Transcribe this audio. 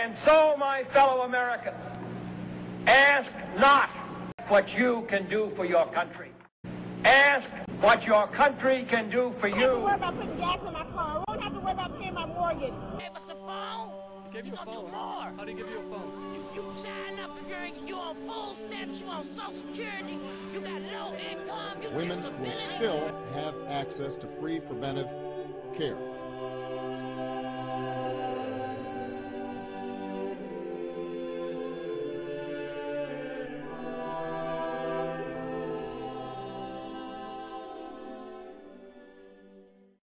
And so, my fellow Americans, ask not what you can do for your country. Ask what your country can do for you. I don't have to worry about putting gas in my car. I won't have to worry about paying my mortgage. Give us a phone. He gave you a phone. Do more. How did he give you a phone? You sign up if you're on full steps, you on Social Security, you got low income, you Women disability. will still have access to free preventive care.